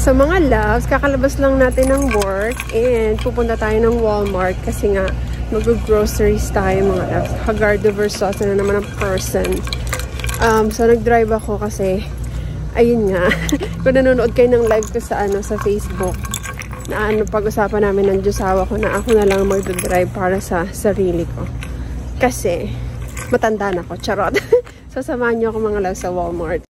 So mga loves, kakalabas lang natin ng work and pupunta tayo ng Walmart kasi nga mag-groceries tayo mga loves. Hagardover sauce na naman ang person. So nag-drive ako kasi ayun nga, kung nanonood kayo ng live ko sa sa Facebook na pag-usapan namin ng Diyosawa ko na ako na lang mag-drive para sa sarili ko. Kasi matanda na ako, charot. Sasamahan niyo ako mga loves sa Walmart.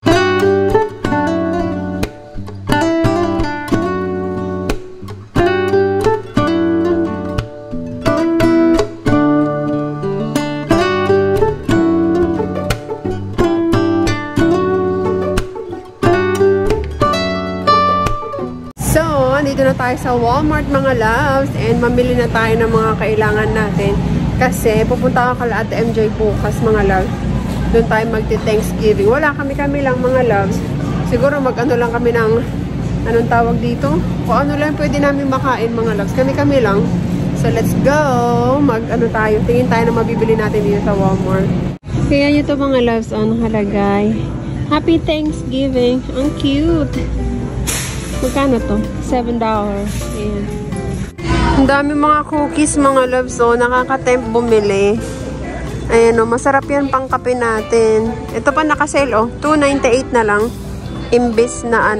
Dito na tayo sa Walmart mga loves and mamili na tayo ng mga kailangan natin kasi pupunta ako kala Ate MJ bukas mga loves. Doon tayo magti-Thanksgiving. Wala kami lang mga loves. Siguro mag-ano lang kami ng anong tawag dito? Kung ano lang pwede namin makain mga loves. Kami lang. So let's go. Mag-ano tayo. Tingin tayo na mabibili natin dito sa Walmart. Kaya nyo to mga loves nakalagay. Happy Thanksgiving. Ang cute. Magkano to? $7. Ayan. Ang dami mga cookies, mga loves. So, nakaka-tempt bumili. Ayan o, masarap yan pang kape natin. Ito pa naka-sale o. $2.98 na lang. Imbis na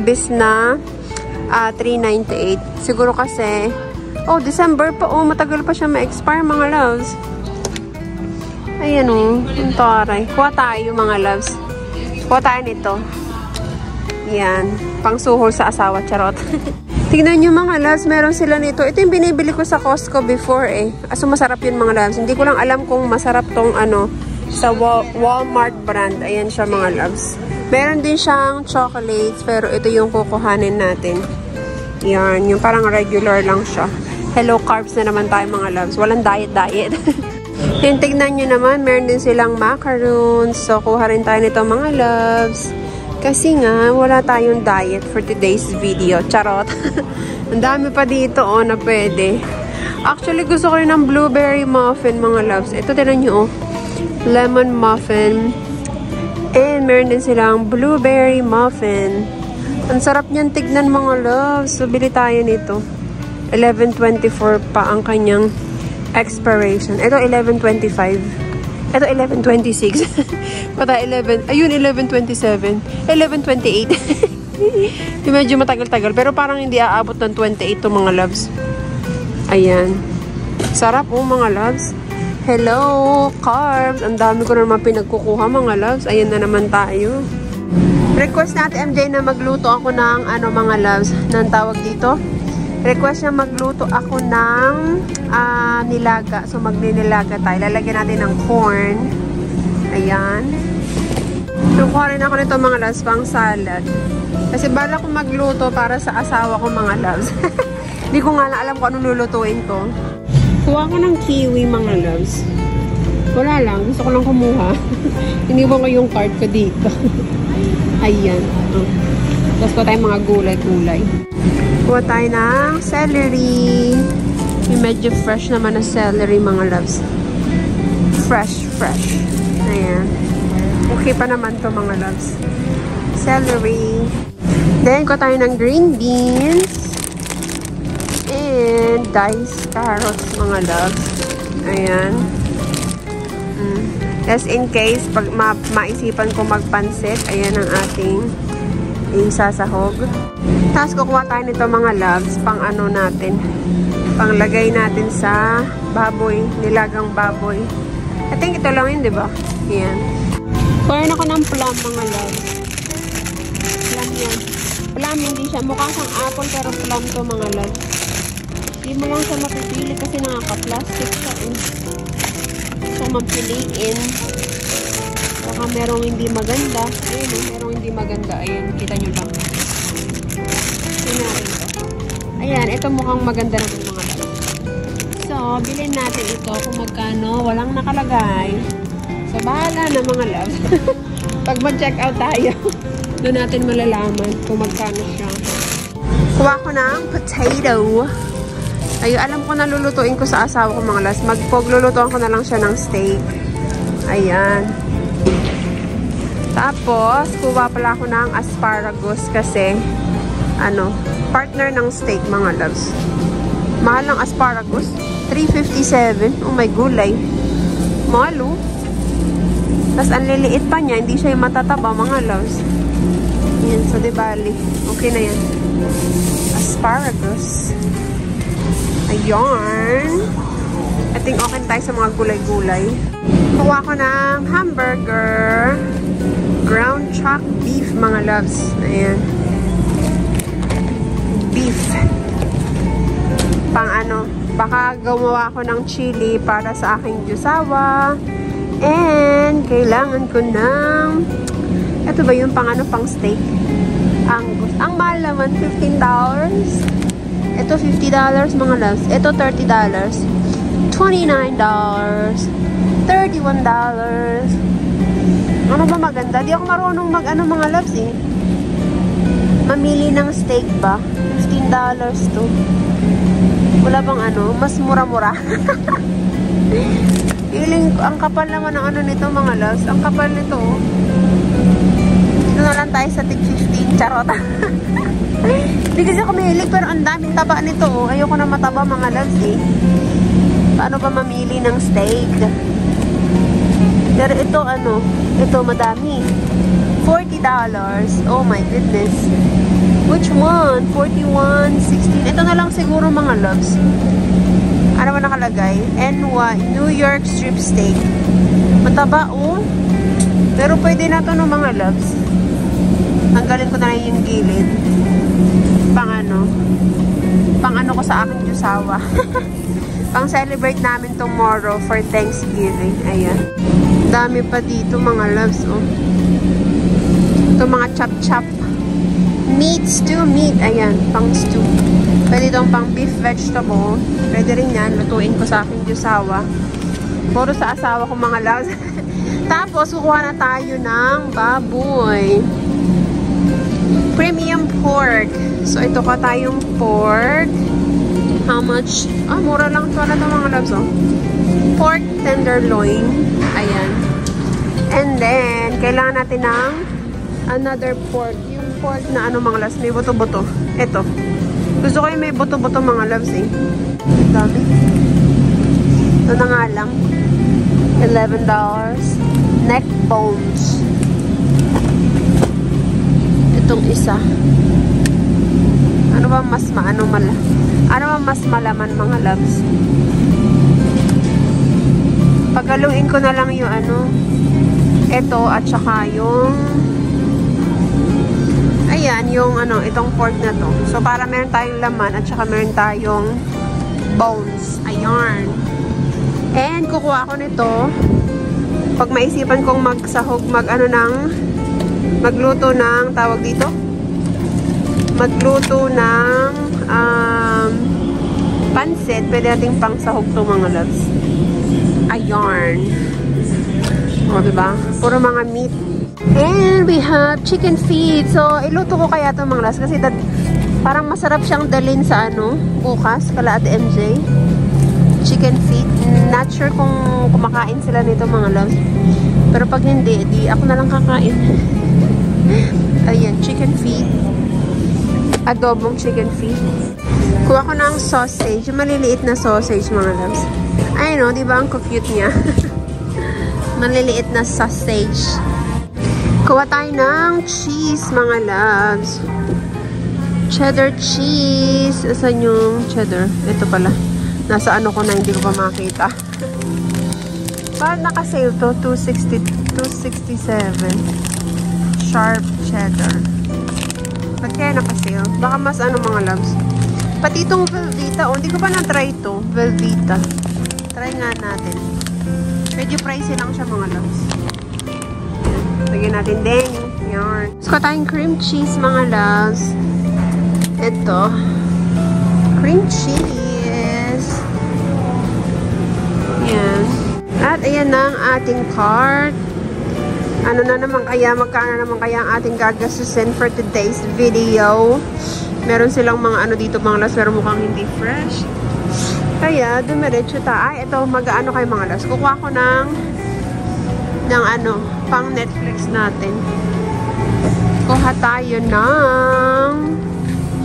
$3.98. Siguro kasi, December pa o. Matagal pa siya ma-expire mga loves. Ayan o. Ang taray. Kuha tayo mga loves. Kuha tayo nito. Yan. Pangsuhol sa asawa. Charot. Tignan nyo mga loves. Meron sila nito. Ito yung binibili ko sa Costco before eh. So masarap yun mga loves. Hindi ko lang alam kung masarap tong sa Walmart brand. Ayan siya mga loves. Meron din siyang chocolates. Pero ito yung kukuhanin natin. Yan. Yung parang regular lang siya. Hello carbs na naman tayo mga loves. Walang diet. Yan. Tignan nyo naman. Meron din silang macaroons. So kuha rin tayo nito mga loves. Kasi nga, wala tayong diet for today's video. Charot. Ang dami pa dito, na pwede. Actually, gusto ko rin ng blueberry muffin, mga loves. Ito, tinan nyo, lemon muffin. And meron din silang blueberry muffin. Ang sarap niyan tignan, mga loves. So, bili tayo nito. 11.24 pa ang kanyang expiration. Ito, 11.25. Ito, 11.26. Pata 11. Ayun, 11.27. 11.28. Yung medyo matagal-tagal. Pero parang hindi aabot ng 28 to mga loves. Ayan. Sarap mga loves. Hello, carbs. Ang dami ko naman pinagkukuha mga loves. Ayan na naman tayo. Request natin MJ na magluto ako ng mga loves. Nang tawag dito? Request niya magluto ako ng nilaga. So, magninilaga tayo. Lalagyan natin ng corn. Ayan. Nakuha rin ako nito mga loves pang salad. Kasi bala ko magluto para sa asawa ko mga loves. Hindi ko nga alam kung anong lulutuin ko. Kuha ko ng kiwi mga loves. Wala lang. Gusto ko lang kumuha. Iniwan ko yung card ko dito. Ayan. Tapos ko tayo mga gulay-gulay. Kuha tayo ng celery. Yung medyo fresh naman na celery mga loves. Fresh. Ayan. Okay pa naman to mga loves. Celery. Then, kuha tayo ng green beans. And diced carrots mga loves. Ayan. Just in case, pag maisipan ko magpansit, ayan ang ating isasahog. Tapos kukuha tayo nito mga loves, pang natin. Panglagay natin sa baboy, nilagang baboy. I think ito lang yun, di ba? Ayan. Kuha ako ng plum mga loves. Plum yan. Plum, hindi siya. Mukha siyang apple pero plum to mga loves. Hindi mo lang siya mapipili kasi nakaka-plastic siya eh. So, mapiliin. Baka merong hindi maganda. Ayun, merong hindi maganda. Ayun, kita nyo lang. Tingnan natin ito. Ayan, ito mukhang maganda naman mga loves. So, bilhin natin ito kung magkano. Walang nakalagay. So, bahala na mga loves. Pag mag-check out tayo, doon natin malalaman kung magkano siya. Kuha ko ng potato. Ay, alam ko na lulutuin ko sa asawa ko mga loves. Maglulutuin ko na lang siya ng steak. Ayan. Tapos, kuha pala ako ng asparagus kasi ano, partner ng steak, mga loves. Mahal ng asparagus. $3.57. Oh my gulay. Mahal, oh. Tapos ang liliit pa niya, hindi siya yung matataba, mga loves. Yan, so di bali. Okay na yan. Asparagus. Ayan. I think okay tayo sa mga gulay-gulay. Kuha ko ng hamburger. Ground chuck beef, mga loves. Ayan. Beef. Pang ano, baka gumawa ko ng chili para sa aking jusawa. And kailangan ko ng, ito ba yung pang ano, pang steak? Angus. Ang mahal naman, $15. Ito $50, mga loves. Ito $30. $29. $31. Ano ba maganda? Di ako marunong mag ano, mga loves, eh. Mamili ng steak ba? $15 to. Wala bang ano? Mas mura-mura. Feeling ko, ang kapal naman ng ano nito, mga loves. Ang kapal nito, oh. Dito na lang tayo sa tig 15. Charot. Hindi kasi ako mahilig, pero ang daming taba nito, oh. Ayoko na mataba, mga loves, eh. Paano ba mamili ng steak? Pero ito, ano, ito madami. $40. Oh my goodness. Which one? 41, 16. Ito na lang siguro, mga loves. Ano ba nakalagay? NY, New York strip steak. Mataba, oh. Pero pwede na to, no, mga loves. Tanggalin ko na lang yung gilid. Pang ano ko sa aking jusawa. Pang celebrate namin tomorrow for Thanksgiving. Ayan. Dami pa dito, mga loves, oh. Ito mga chop-chop. Meat, stew meat. Ayan, pang stew. Pwede itong pang beef vegetable. Pwede rin yan. Lutuin ko sa aking jusawa. Puro sa asawa ko, mga loves. Tapos, kukuha na tayo ng baboy. Premium pork. So, ito ka tayong pork. How much? Ah, mura lang ito na ito, mga loves, oh. Pork tenderloin. Ayan. And then, kailangan natin ng another pork. Yung pork na ano, mga loves, may buto-buto. Ito. Gusto ko yung may buto-buto, mga loves, eh. Dami. Ito na nga lang. $11. Neck bones. Itong isa. Ano ba mas malaman, mga loves? Pagaluin ko na lang yung ano, ito at saka yung, ayan, yung ano, itong pork na to. So, para meron tayong laman at saka meron tayong bones. Ayan. And, kukuha ko nito. Pag maisipan kong magsahog, magluto ng, tawag dito? Magluto ng, pansit. Pwede nating pang sahog to, mga loves. Ayan. O, diba? Puro mga meat. And we have chicken feet. So, iluto ko kaya ito, mga loves. Kasi parang masarap siyang dalhin sa ano, bukas, kala Ate MJ. Chicken feet. Not sure kung kumakain sila nito, mga loves. Pero pag hindi, di ako na lang kakain. Ayan, chicken feet. Adobong chicken feet. Kuha ko ng sausage. Yung maliliit na sausage, mga loves. Ayun, no, di ba? Ang cute niya. Maliliit na sausage. Kuha tayo ng cheese, mga loves. Cheddar cheese. Asan yung cheddar? Ito pala. Nasa ano ko na, hindi ko pa makita. Bakit naka-sale to? $267. Sharp cheddar. Ba't kaya naka-sale? Baka mas ano, mga loves. Pati itong Velveeta. Oh, hindi ko pa na-try ito. Velveeta. Try nga natin. Medyo pricey lang siya, mga loves. Lagyan natin din. Yan. Gusto ko tayong cream cheese, mga loves. Ito. Cream cheese. Yan. At ayan na ang ating cart. Ano na naman kaya, magkano naman kaya ang ating gagastusin for today's video. Meron silang mga ano dito, mga loves, pero mukhang hindi fresh. Kaya, dumiretso tayo. Ay, ito, mag-ano kayo, mga loves. Kukuha ko ng ano, pang Netflix natin. Kuha tayo ng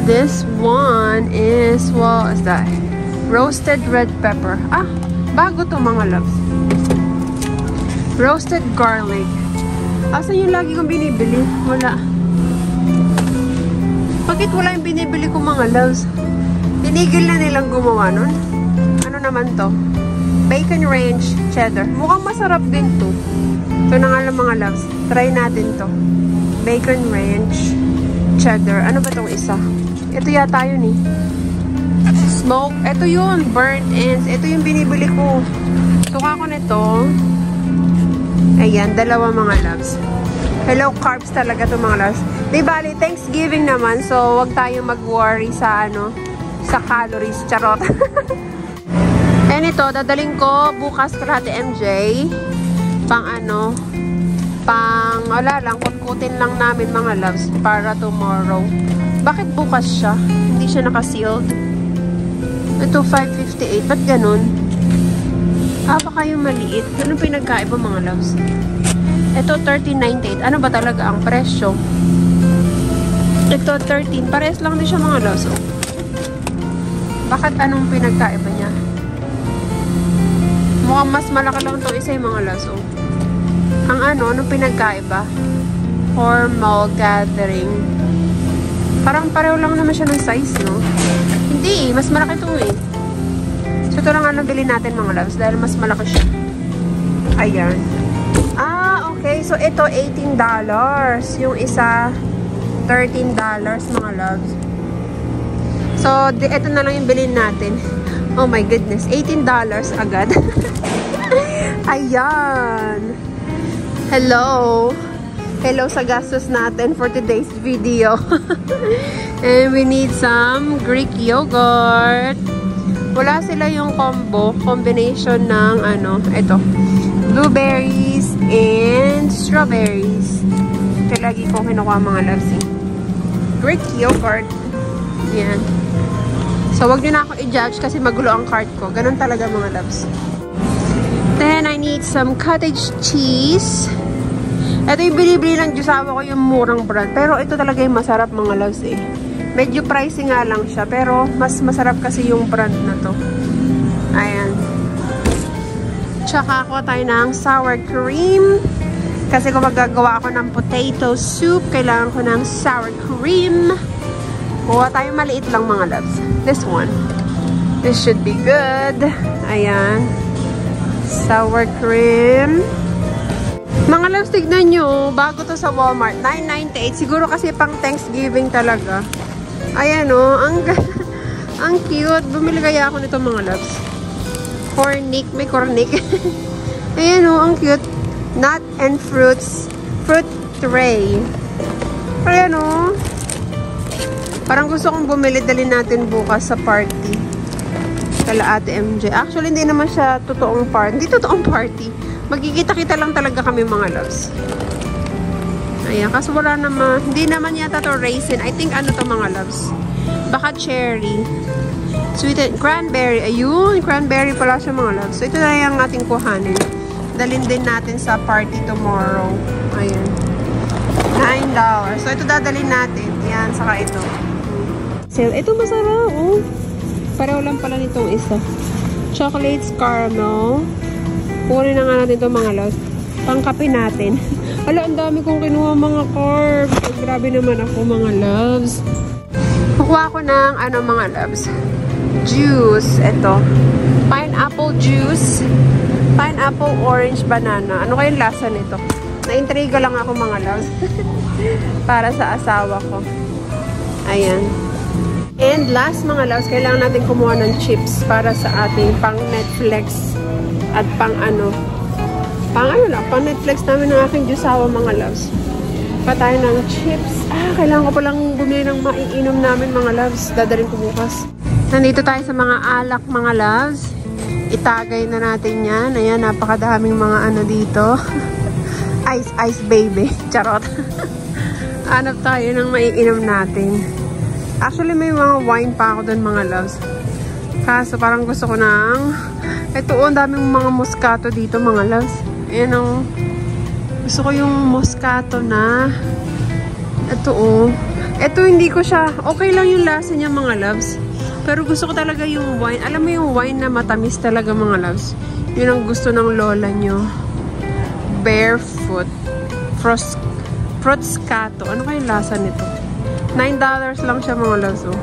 This one is, what is that? Roasted red pepper. Ah, bago to mga loves. Roasted garlic. Asan yung lagi kong binibili? Wala. Bakit wala yung binibili ko mga loves? Tinigil na nilang gumawa nun. Ano naman to? Bacon ranch cheddar. Mukhang masarap din to. Ito na nga lang mga loves. Try natin to. Bacon ranch cheddar. Ano ba tong isa? Ito yata yun eh. Smoke. Ito yun. Burnt ends. Ito yung binibili ko. Tuka ko nito. Ayan. Dalawa mga loves. Hello carbs talaga to mga loves. Di bali, Thanksgiving naman. So, wag tayong mag-worry sa ano, sa calories. Charot. And ito, dadaling ko bukas kalahati MJ. Pang ano, pang, wala lang, kutkutin lang namin mga loves para tomorrow. Bakit bukas siya? Hindi siya naka-sealed. Ito, 5.58. Ba't ganun? Ah, baka yung maliit. Anong pinagkaiba mga loves? Ito, 13.98. Ano ba talaga ang presyo? Ito, 13. Pares lang din siya mga loves. Oh. Bakit anong pinagkaiba niya? Mukhang mas malaki lang ito isa yung mga loves. Oh. Ang ano, anong pinagkaiba? Formal gathering. Parang pareho lang naman siya ng size, no? Hindi, mas malaki ito eh. So, ito lang ano bilhin natin mga loves dahil mas malaki siya. Ayan. Ah, okay. So, ito $18. Yung isa, $13 mga loves. So, ito na lang yung bilhin natin. Oh my goodness. $18 agad. Ayan. Hello. Hello sa gastos natin for today's video. And we need some Greek yogurt. Wala sila yung combination ng ano, ito. Blueberries and strawberries. Ito lagi kong kinukuha mga loves. Greek yogurt. Yan. So, wag nyo na ako i-judge kasi magulo ang cart ko. Ganun talaga mga loves. Then, I need some cottage cheese. Ito yung binibili ng Diyosawa ko, yung murang brand. Pero ito talaga yung masarap mga loves eh. Medyo pricey nga lang siya. Pero mas masarap kasi yung brand na to. Ayan. Tsaka ako tayo ng sour cream. Kasi kung magagawa ako ng potato soup, kailangan ko ng sour cream. Kuha tayo maliit lang mga loves. This one. This should be good. Ayan. Sour cream. Mga loves, tignan nyo. Bago to sa Walmart. $9.98. Siguro kasi pang Thanksgiving talaga. Ayan o. Ang cute. Bumili kaya ako nito mga loves. Cornic. May cornic. Ayan o. Ang cute. Nut and fruits. Fruit tray. Ayan o. Parang gusto kong bumili. Dalhin natin bukas sa party. Kala Ate MJ. Actually, hindi naman siya totoong party. Hindi totoong party. Magkikita-kita lang talaga kami mga loves. Ayan. Kaso wala naman. Hindi naman yata to raisin. I think ano to mga loves. Baka cherry. Sweetened cranberry. Ayun. Cranberry pala siya mga loves. So, ito na yung ating kuhanin. Dalhin din natin sa party tomorrow. Ayan. $9. So, ito dadalhin natin. Ayan. Saka ito. Sale. Ito masarap. Oh. Pareho lang pala nitong isa. Chocolates caramel. Kunin na nga natin ito mga loves. Pangkape natin. Hala, ang dami kong kinuha mga carbs. Grabe naman ako mga loves. Kukuha ko ng ano mga loves. Juice. Ito. Pineapple juice. Pineapple orange banana. Ano kayong lasa nito? Na-intriga lang ako mga loves. Para sa asawa ko. Ayan. And last mga loves, kailangan natin kumuha ng chips para sa ating pang Netflix. At pang ano lang, pang Netflix namin ng aking Diyosawa mga loves. Pa tayo ng chips. Kailangan ko palang bumili ng maiinom namin mga loves. Dadalhin ko bukas. Nandito tayo sa mga alak mga loves. Itagay na natin yan. Ayan, napakadaming mga ano dito. Ice baby. Charot. Hanap tayo ng maiinom natin. Actually, may mga wine pa ako dun mga loves. Kaso parang gusto ko ng ito, ang daming mga moscato dito, mga loves. Ayan o. Gusto ko yung moscato na ito o. Ito hindi ko siya, okay lang yung lasa niya mga loves. Pero gusto ko talaga yung wine. Alam mo yung wine na matamis talaga mga loves. Yun ang gusto ng lola nyo. Barefoot. Froscato. Ano kaya yung lasa nito? $9 lang siya mga loves. Oh.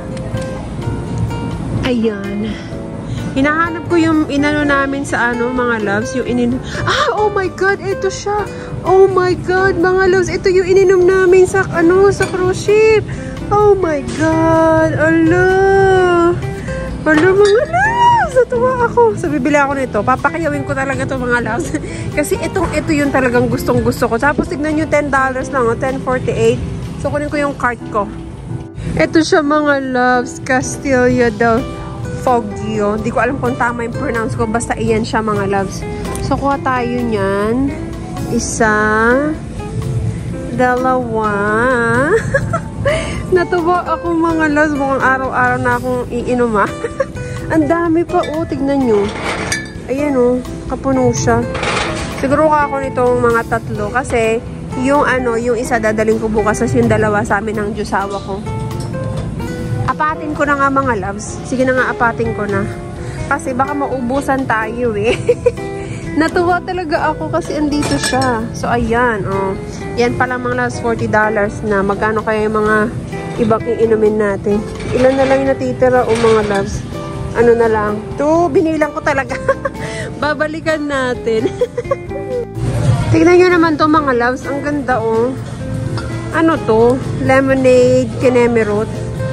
Ayan. Hinahanap ko yung inano namin sa ano mga loves. Yung ininom. Ah! Oh my God! Ito siya! Oh my God! Mga loves. Ito yung ininom namin sa ano sa cruise ship. Oh my God! Allah! Allah mga loves! Natuwa ako. So, bibili ako nito. Papakiyawin ko talaga to mga loves. Kasi ito yung talagang gustong gusto ko. Tapos, tignan nyo, $10 lang. Oh, $10.48. So, kunin ko yung cart ko. Ito siya mga loves. Castilla del Foglio. Hindi ko alam kung tama yung pronounce ko. Basta iyan siya mga loves. So, kuha tayo nyan. Isa. Dalawa. Natuwa ako mga loves. Mukhang araw-araw na akong iinom ah. Ang dami pa oh. Tignan nyo. Ayan oh. Kapuno siya. Siguro ako nitong mga 3. Kasi yung ano, yung isa dadaling ko bukas. As yung 2 sa amin ng Diyosawa ko. Apatin ko na nga mga loves. Sige na nga apatin ko na. Kasi baka maubusan tayo eh. Natuwa talaga ako kasi andito siya. So ayan oh. Yan pala mga loves, $40 na. Magkano kaya yung mga ibang iinumin natin? Ilan na lang yung natitira o mga loves? Ano na lang? 2, binilang ko talaga. Babalikan natin. Tignan nyo naman to mga loves. Ang ganda oh. Ano to? Lemonade, kinemerot.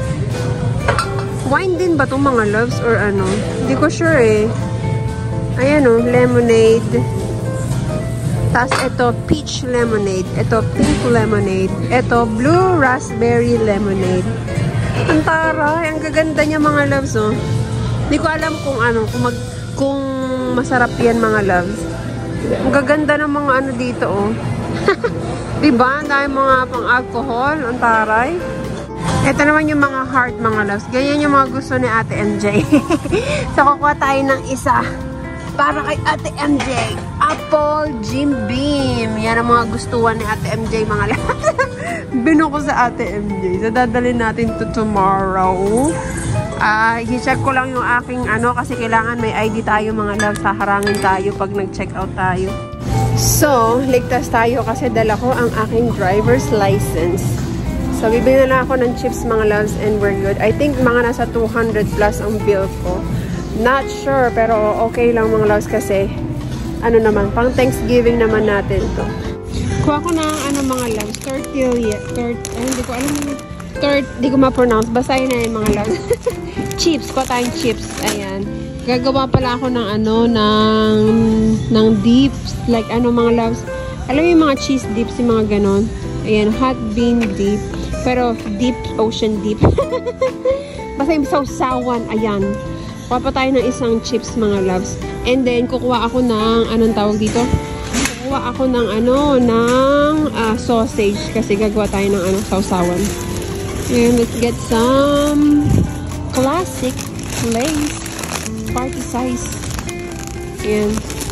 Wine din ba to mga loves or ano? Hindi ko sure eh. Ayan oh, lemonade. Tapos ito, peach lemonade. Ito, pink lemonade. Ito, blue raspberry lemonade. Ang taray. Ang gaganda niya mga loves, oh. Hindi ko alam kung ano, kung masarap yan mga loves. Ang gaganda ng mga ano dito, oh. Diba? Dahil mga pang-alcohol. Ang taray. Ito naman yung mga heart mga loves. Ganyan yung mga gusto ni Ate MJ. So, kukuha tayo ng isa. Para kay Ate MJ. Apple Jim Beam. Yan ang mga gustuhan ni Ate MJ mga loves. Binuko sa Ate MJ. So, dadalhin natin to tomorrow. I-check ko lang yung aking ano kasi kailangan may ID tayo mga loves. Haharangin tayo pag nag-check out tayo. So, ligtas tayo kasi dala ko ang aking driver's license. So, bibili na lang ako ng chips mga loves and we're good. I think mga nasa 200 plus ang bill ko. Not sure, pero okay lang mga loves kasi ano naman, pang Thanksgiving naman natin to. Kuha ko na ano mga loves, tortilla, hindi ko alam hindi ko ma-pronounce, basahin na yun mga loves. Chips, kuha tayong chips, ayan. Gagawa pala ako ng ano, ng dips, like ano mga loves. Alam mo yung mga cheese dips, yung mga ganon. Ayan, hot bean dip. Pero deep, ocean deep. Basta yung sausawan, ayan. Kuha pa tayo ng isang chips mga loves. And then, kukuha ako ng, anong tawag dito? Kukuha ako ng ano, ng sausage. Kasi gagawa tayo ng ano, sausawan. And let's get some classic Lay's party size. Ayan.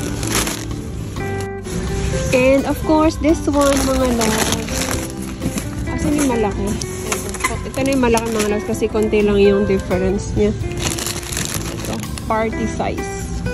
And of course, this one mga loves. Asan yung malaki? Ito na yung malaki mga loves kasi konti lang yung difference niya. Ito, party size.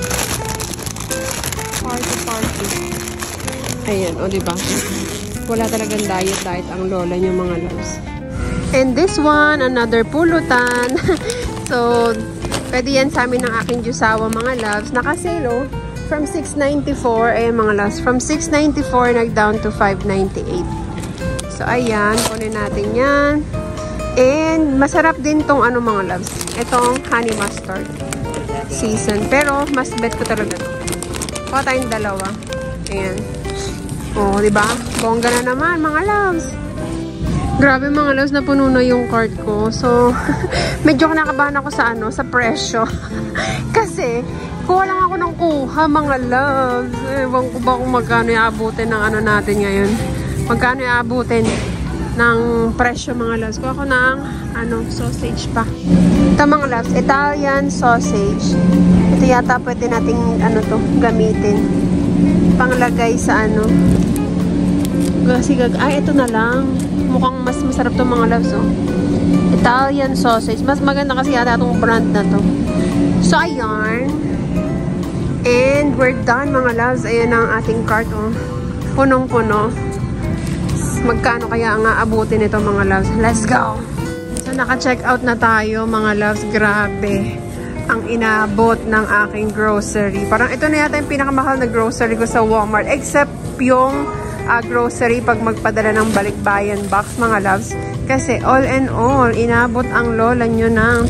Party. Ayan, o diba? Wala talagang diet ang lola niyo mga loves. And this one, another pulutan. So, pwede yan sa amin ng aking Diyosawa mga loves. Nakasale oh. From $6.94, ayan mga loves. From $6.94, nag-down to $5.98. So, ayan. Kunin natin yan. And, masarap din tong ano mga loves. Itong honey mustard season. Pero, mas bet ko talaga ito. Kuha tayong 2. Ayan. O, diba? Bongga na naman, mga loves. Grabe mga loves, napuno na yung cart ko. So, medyo kinakabahan ako sa ano, sa presyo. Kasi, kuha lang ako ng kuha, mga loves. Ewan ko ba kung magkano iabutin ng ano natin ngayon. Magkano iabutin ng presyo mga loves. Kuha ko ng ano, sausage pa. Ito mga loves, Italian sausage. Ito yata pwede nating ano to, gamitin. Panglagay sa ano, Ay, ito na lang. Mukhang mas masarap itong mga loves, oh. Italian sausage. Mas maganda kasi yata itong brand na to. So, ayan. And we're done, mga loves. Ayan ang ating cart, oh. Punong-puno. Magkano kaya ang aabutin ito, mga loves? Let's go! So, naka-check out na tayo, mga loves. Grabe ang inabot ng aking grocery. Parang ito na yata yung pinakamahal na grocery ko sa Walmart. Except yung grocery pag magpadala ng balikbayan box, mga loves. Kasi all in all, inabot ang lola nyo ng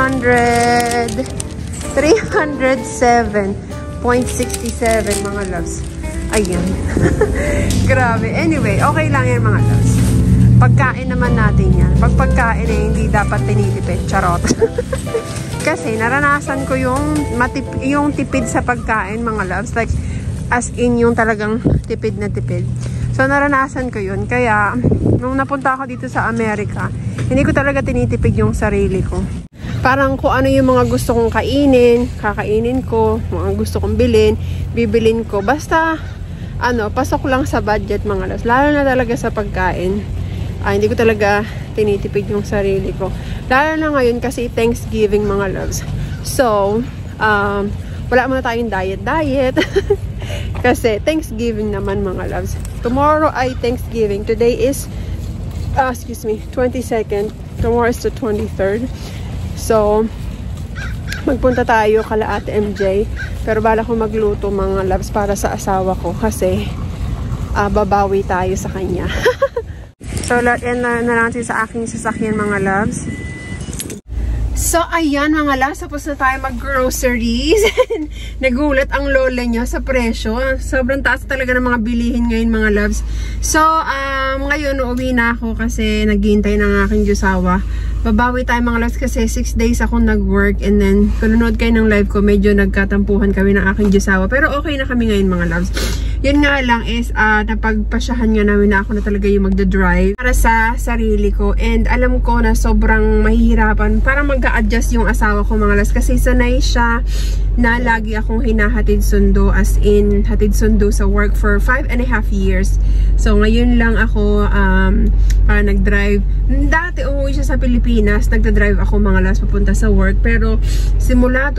307.67, mga loves. Ayan. Grabe. Anyway, okay lang yan, mga loves. Pagkain naman natin yan. Pag pagkain eh, hindi dapat tinitipid. Charot. Kasi naranasan ko yung tipid sa pagkain, mga loves. Like, as in yung talagang tipid na tipid. So, naranasan ko yun. Kaya, nung napunta ako dito sa Amerika, hindi ko talaga tinitipid yung sarili ko. Parang kung ano yung mga gusto kong kainin, kakainin ko, mga gusto kong bilhin, bibilin ko. Basta, pasok lang sa budget, mga loves. Lalo na talaga sa pagkain. Hindi ko talaga tinitipid yung sarili ko. Lalo na ngayon kasi Thanksgiving, mga loves. So, wala muna tayong diet. Kasi Thanksgiving naman, mga loves. Tomorrow ay Thanksgiving. Today is 22nd. Tomorrow is the 23rd. So, magpunta tayo kala Ate MJ. Pero bala ko magluto, mga loves, para sa asawa ko. Kasi babawi tayo sa kanya. So, yan na natin sa aking sasakyan, mga loves. So, ayan, mga loves. Tapos na tayo mag-groceries. Nagulat ang lola niya sa presyo. Sobrang taas talaga ng mga bilihin ngayon, mga loves. So, ngayon, uuwi na ako kasi naghihintay ng aking jusawa. Babawi tayo, mga loves, kasi 6 days ako nag-work. And then, kung nanonood kayo ng live ko, medyo nagkatampuhan kami ng aking jusawa. Pero okay na kami ngayon, mga loves. Yun nga lang is, napagpasyahan nga namin na ako na talaga yung magdadrive para sa sarili ko. And alam ko na sobrang mahihirapan para mag-a-adjust yung asawa ko, mga loves. Kasi sanay siya na lagi akong hinahatid sundo, as in, hatid sundo sa work for 5.5 years. So, ngayon lang ako para nag-drive. Dati, umuwi siya sa Pilipinas. Nagda-drive ako, mga loves, papunta sa work. Pero, simula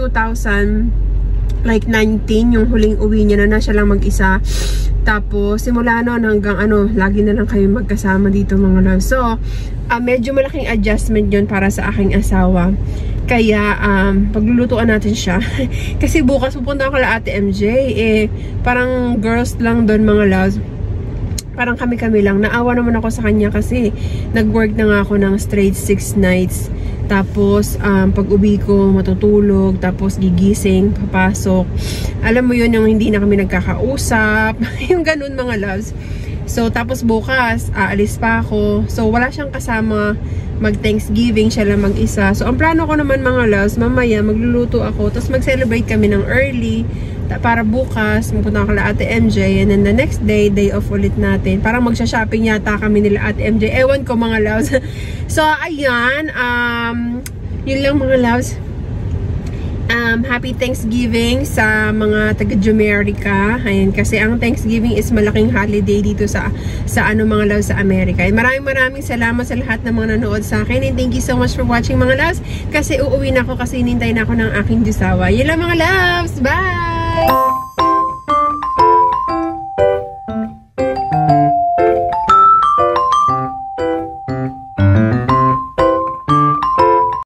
2019, yung huling uwi niya na siya lang mag-isa. Tapos, simula noon hanggang lagi na lang kayo magkasama dito, mga loves. So, medyo malaking adjustment yun para sa aking asawa. Kaya, paglulutuan natin siya. Kasi bukas pupunta ako kala Ate MJ. Parang girls lang doon, mga loves. Parang kami-kami lang. Naawa naman ako sa kanya kasi nag-work na nga ako ng straight 6 nights. Tapos, pag uwi ko, matutulog. Tapos, gigising, papasok. Alam mo yun, yung hindi na kami nagkakausap. Yung ganun, mga loves. So, tapos bukas, aalis pa ako. So, wala siyang kasama mag-Thanksgiving. Siya lang mag-isa. So, ang plano ko naman, mga loves, mamaya, magluluto ako. Tapos, mag-celebrate kami ng early. Para bukas, magpunta ako kala Ate MJ. And then the next day, day off ulit natin. Parang magsha-shopping yata kami nila Ate MJ. Ewan ko, mga loves. So, ayan. Yun lang, mga loves. Happy Thanksgiving sa mga taga-Jamaica. Ayan, kasi ang Thanksgiving is malaking holiday dito sa mga loves sa Amerika. Maraming salamat sa lahat ng mga nanood sa akin. And thank you so much for watching, mga loves. Kasi uuwi na ako kasi hinintay na ako ng aking jusawa. Yun lang, mga loves. Bye!